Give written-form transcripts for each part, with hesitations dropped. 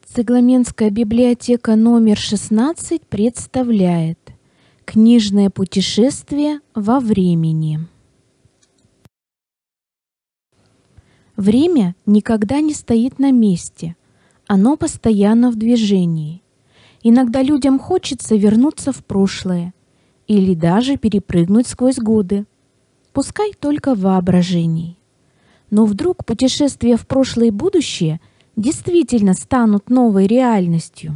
Цыгламенская библиотека номер 16 представляет «Книжное путешествие во времени». Время никогда не стоит на месте, оно постоянно в движении. Иногда людям хочется вернуться в прошлое или даже перепрыгнуть сквозь годы, пускай только в воображении. Но вдруг путешествия в прошлое и будущее действительно станут новой реальностью.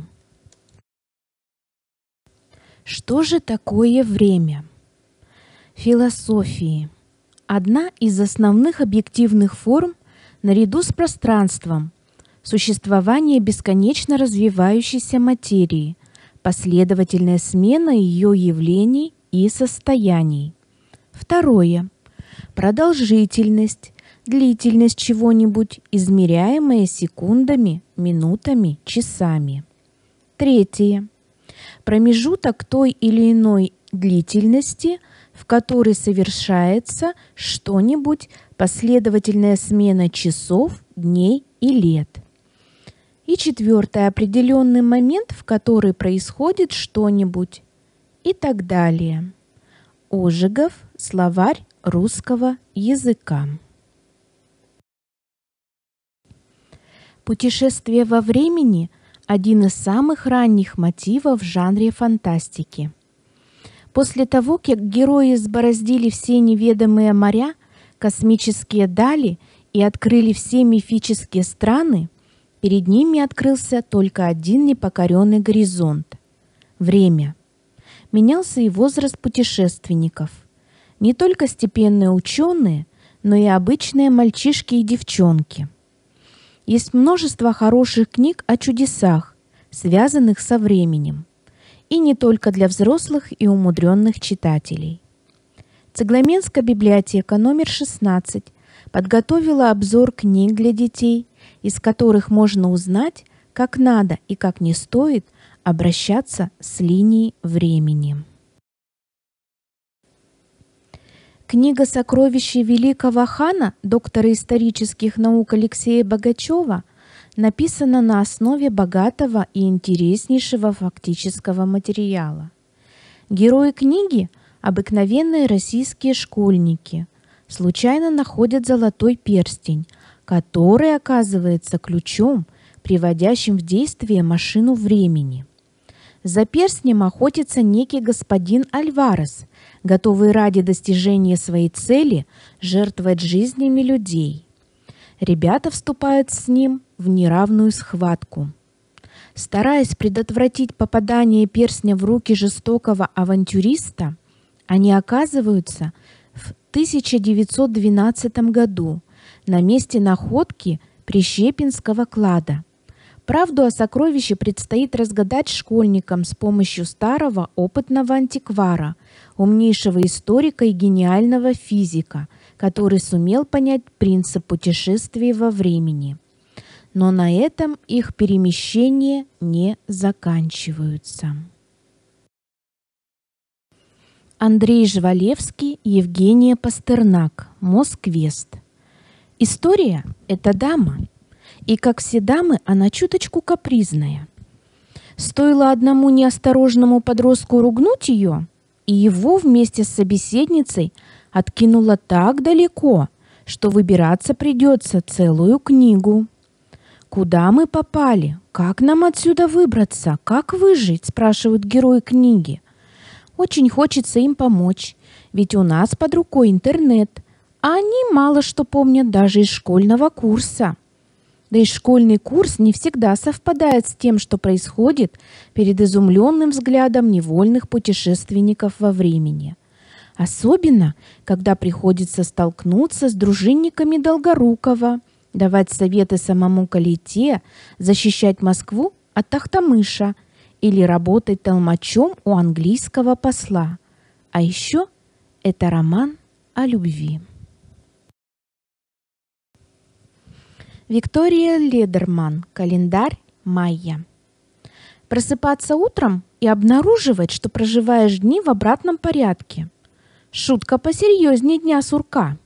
Что же такое время? В философии одна из основных объективных форм наряду с пространством существование бесконечно развивающейся материи, последовательная смена ее явлений и состояний. Второе. Продолжительность, длительность чего-нибудь, измеряемая секундами, минутами, часами. Третье. Промежуток той или иной длительности, в которой совершается что-нибудь, последовательная смена часов, дней и лет. И четвертое. Определенный момент, в который происходит что-нибудь, и так далее. Ожегов. Словарь русского языка. Путешествие во времени – один из самых ранних мотивов в жанре фантастики. После того, как герои избороздили все неведомые моря, космические дали и открыли все мифические страны, перед ними открылся только один непокоренный горизонт – время. Менялся и возраст путешественников. Не только степенные ученые, но и обычные мальчишки и девчонки. Есть множество хороших книг о чудесах, связанных со временем, и не только для взрослых и умудренных читателей. Цыгламенская библиотека номер 16 подготовила обзор книг для детей, из которых можно узнать, как надо и как не стоит обращаться с линией времени. Книга «Сокровища великого хана» доктора исторических наук Алексея Богачева написана на основе богатого и интереснейшего фактического материала. Герои книги – обыкновенные российские школьники. Случайно находят золотой перстень, который оказывается ключом, приводящим в действие машину времени. За перстнем охотится некий господин Альварес, готовый ради достижения своей цели жертвовать жизнями людей. Ребята вступают с ним в неравную схватку. Стараясь предотвратить попадание перстня в руки жестокого авантюриста, они оказываются в 1912 году на месте находки Прищепинского клада. Правду о сокровище предстоит разгадать школьникам с помощью старого опытного антиквара, умнейшего историка и гениального физика, который сумел понять принцип путешествий во времени. Но на этом их перемещения не заканчиваются. Андрей Жвалевский, Евгения Пастернак. Москвест. История – это дама. И, как все дамы, она чуточку капризная. Стоило одному неосторожному подростку ругнуть ее, и его вместе с собеседницей откинуло так далеко, что выбираться придется целую книгу. «Куда мы попали? Как нам отсюда выбраться? Как выжить?» – спрашивают герои книги. Очень хочется им помочь, ведь у нас под рукой интернет, а они мало что помнят даже из школьного курса. Да и школьный курс не всегда совпадает с тем, что происходит перед изумленным взглядом невольных путешественников во времени. Особенно, когда приходится столкнуться с дружинниками Долгорукова, давать советы самому Калите, защищать Москву от Тохтамыша или работать толмачом у английского посла. А еще это роман о любви. Виктория Ледерман. Календарь майя. Просыпаться утром и обнаруживать, что проживаешь дни в обратном порядке. Шутка посерьезнее дня сурка.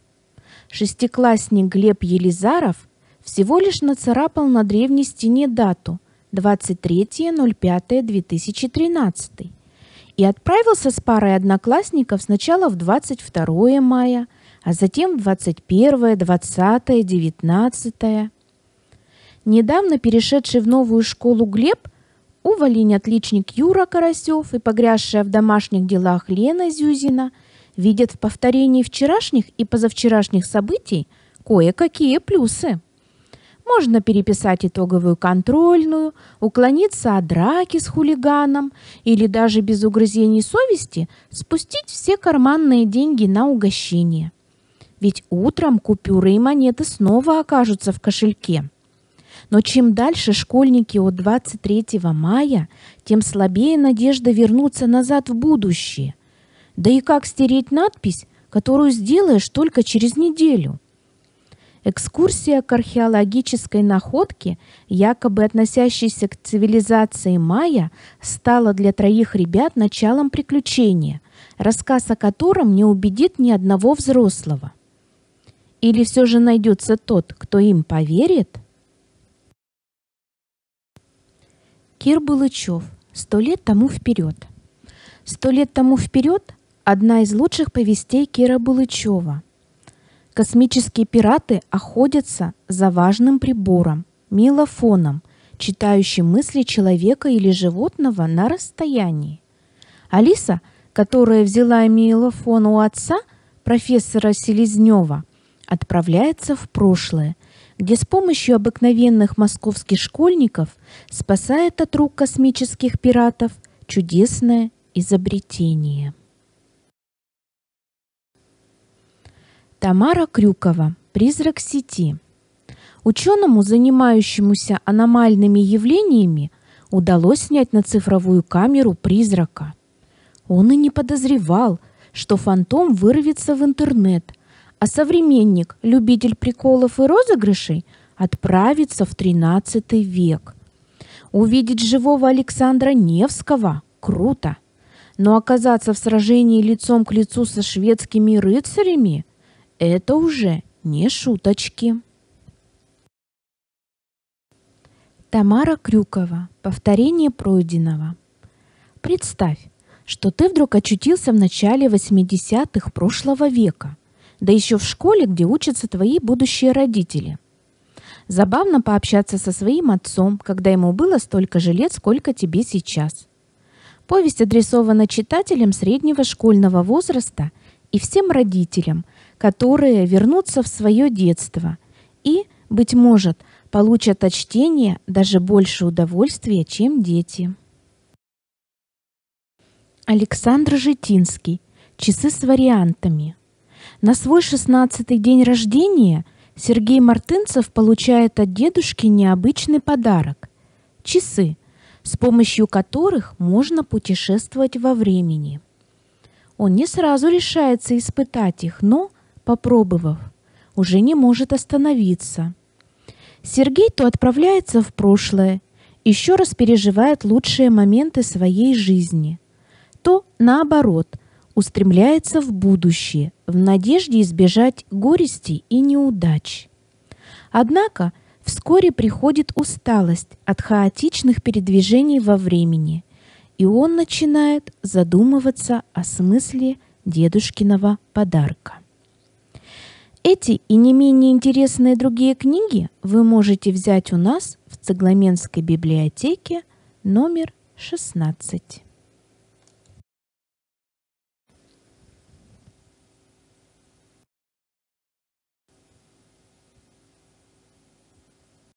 Шестиклассник Глеб Елизаров всего лишь нацарапал на древней стене дату 23.05.2013 и отправился с парой одноклассников сначала в 22 мая, а затем в 21, 20, 19. Недавно перешедший в новую школу Глеб, уволень-отличник Юра Карасев и погрязшая в домашних делах Лена Зюзина видят в повторении вчерашних и позавчерашних событий кое-какие плюсы. Можно переписать итоговую контрольную, уклониться от драки с хулиганом или даже без угрызений совести спустить все карманные деньги на угощение. Ведь утром купюры и монеты снова окажутся в кошельке. Но чем дальше школьники от 23 мая, тем слабее надежда вернуться назад в будущее. Да и как стереть надпись, которую сделаешь только через неделю? Экскурсия к археологической находке, якобы относящейся к цивилизации майя, стала для 3 ребят началом приключения, рассказ о котором не убедит ни одного взрослого. Или все же найдется тот, кто им поверит? Кир Булычев. 100 лет тому вперед. 100 лет тому вперед – одна из лучших повестей Кира Булычева. Космические пираты охотятся за важным прибором – мелофоном, читающим мысли человека или животного на расстоянии. Алиса, которая взяла мелофон у отца, профессора Селезнева, отправляется в прошлое, где с помощью обыкновенных московских школьников спасает от рук космических пиратов чудесное изобретение. Тамара Крюкова. Призрак сети. Ученому, занимающемуся аномальными явлениями, удалось снять на цифровую камеру призрака. Он и не подозревал, что фантом вырвется в интернет, а современник, любитель приколов и розыгрышей, отправится в XIII век. Увидеть живого Александра Невского – круто, но оказаться в сражении лицом к лицу со шведскими рыцарями – это уже не шуточки. Тамара Крюкова. Повторение пройденного. Представь, что ты вдруг очутился в начале 80-х прошлого века, да еще в школе, где учатся твои будущие родители. Забавно пообщаться со своим отцом, когда ему было столько же лет, сколько тебе сейчас. Повесть адресована читателям среднего школьного возраста и всем родителям, которые вернутся в свое детство и, быть может, получат от чтения даже больше удовольствия, чем дети. Александр Житинский. Часы с вариантами. На свой 16-й день рождения Сергей Мартынцев получает от дедушки необычный подарок – часы, с помощью которых можно путешествовать во времени. Он не сразу решается испытать их, но, попробовав, уже не может остановиться. Сергей то отправляется в прошлое, еще раз переживает лучшие моменты своей жизни, то, наоборот, устремляется в будущее в надежде избежать горестей и неудач. Однако вскоре приходит усталость от хаотичных передвижений во времени, и он начинает задумываться о смысле дедушкиного подарка. Эти и не менее интересные другие книги вы можете взять у нас в Цыгламенской библиотеке номер 16.